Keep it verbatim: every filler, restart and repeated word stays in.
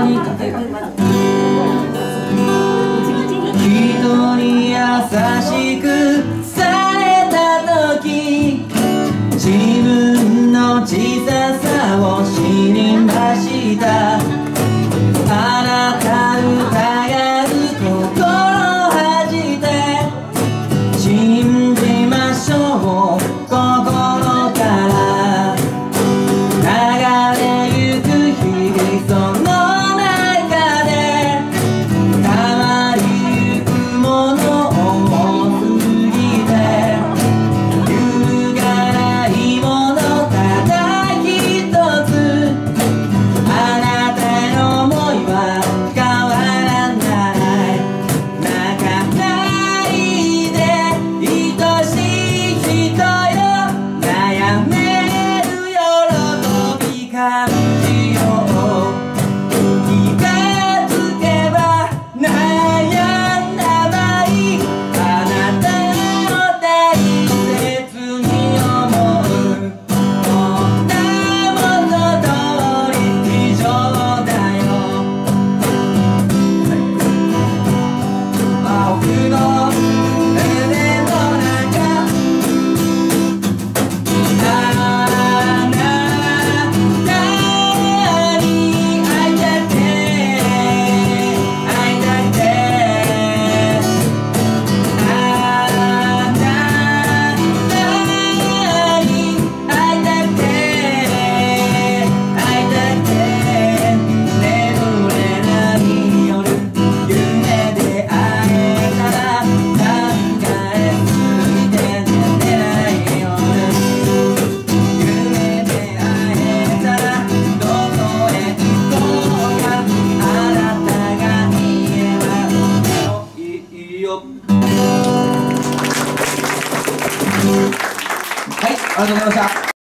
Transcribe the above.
にかける人に優しくされた時自分の小ささを知りましたあなた疑う心恥じて信じましょう心から流れゆく日々その中で変わりゆくもの多すぎて揺るがないものただ一つあなたの想いは変わらない泣かないで愛しい人よ悩める喜び感じよう気がつけば悩んだ場合あなたを大切に思うこんなもの通り以上だよ僕の胸の中あなたに会いたくて会いたくてあなたに会いたくて会いたくて眠れない夜夢で会えたら考えすぎて寝れない夜夢で会えたらどこへ行こうかあなたが言えばもういいよはい、ありがとうございました。